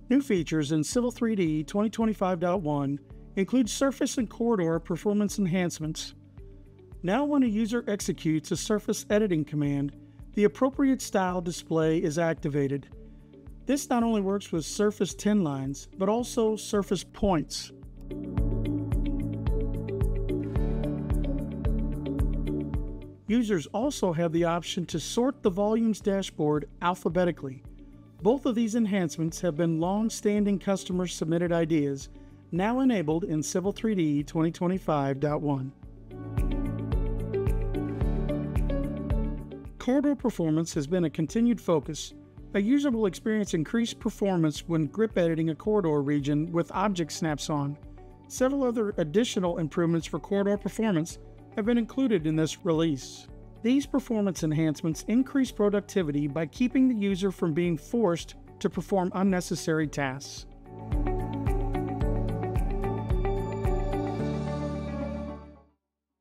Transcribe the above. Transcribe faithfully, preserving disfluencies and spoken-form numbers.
New features in Civil three D twenty twenty-five point one include surface and corridor performance enhancements. Now when a user executes a surface editing command, the appropriate style display is activated. This not only works with surface tin lines, but also surface points. Users also have the option to sort the volumes dashboard alphabetically. Both of these enhancements have been long-standing customer-submitted ideas, now enabled in Civil three D twenty twenty-five point one. Corridor performance has been a continued focus. A user will experience increased performance when grip editing a corridor region with object snaps on. Several other additional improvements for corridor performance have been included in this release. These performance enhancements increase productivity by keeping the user from being forced to perform unnecessary tasks.